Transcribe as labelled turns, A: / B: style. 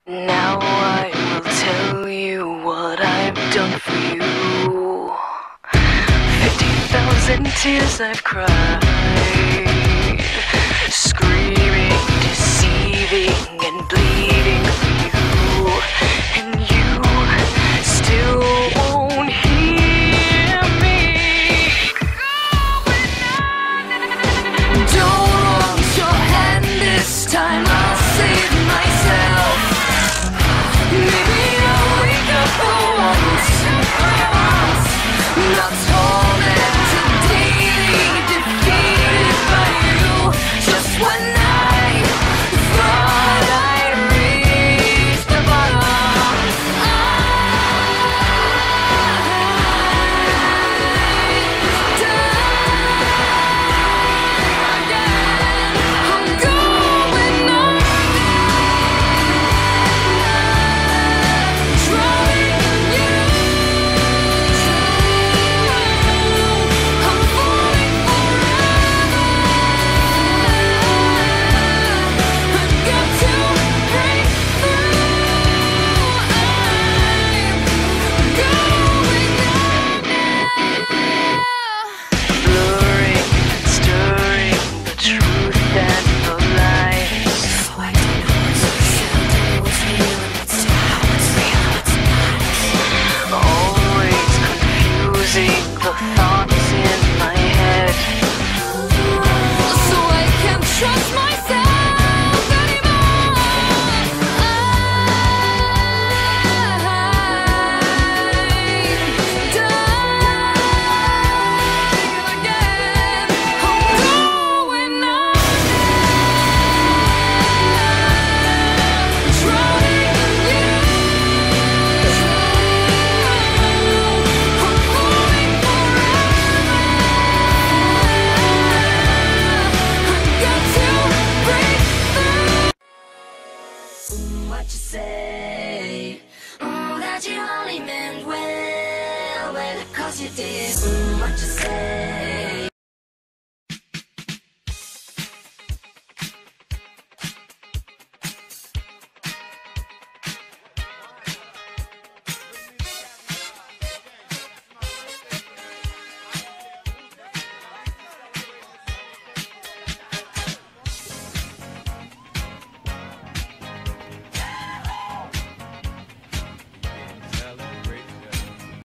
A: Now I will tell you what I've done for you. 50,000 tears I've cried, screaming, deceiving, and bleeding for you. And you still won't hear me. Don't want your hand this time, I'll save myself. Maybe I'll wake up for once, not tormented, daily defeated by you. Just when I thought I'd reached the bottom, I die again. I'm going on. The thoughts in my head, so I can't trust myself anymore. I'm dying again. I'm going under, drowning in you. What you say? That you only meant well, 'cause you did. What you say?